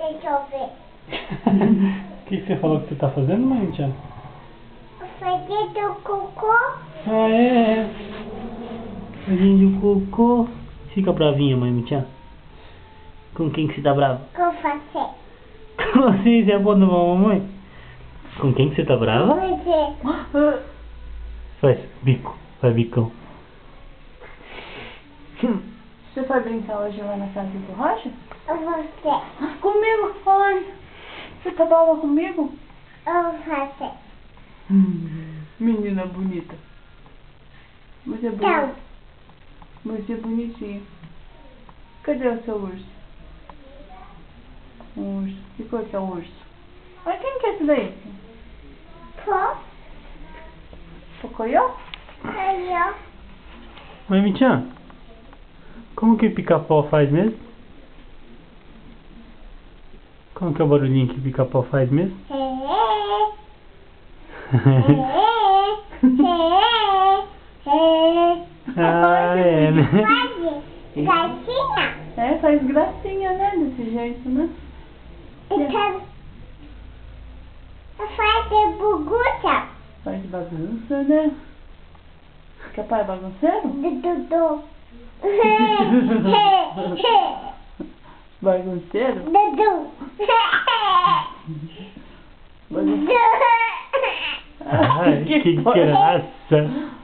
Deixa eu ver. O que você falou que você tá fazendo, mãe, Tia? Fazendo cocô. Ah, é. Fazendo cocô. Fica bravinha, mãe, Tia. Com quem que você tá brava? Com você. Com você, você é boa da mamãe? Com quem que você tá brava? Você. Faz bico, faz bicão. Você foi brincar hoje lá na casa do Rocha? Você. Comigo? Ai, você tá brava comigo? Você. Menina bonita. Você é Então. bonita. Você é bonitinha. Cadê o seu urso? Um urso. Que cor que é o urso? Olha quem que é esse daí? Pô. Pocoyo? Aí, ó. Mãe, Mitian, como que pica-pau faz mesmo? Como que é o barulhinho que pica-pau faz mesmo? Ah, é, né? Faz gracinha. É, faz gracinha, né? Desse jeito, né? Então, faz de bugucha. Faz bagunça, né? Quer pai bagunceiro? Dudu. Bagunceiro? Dudu. Bagunceiro. Ai, que graça!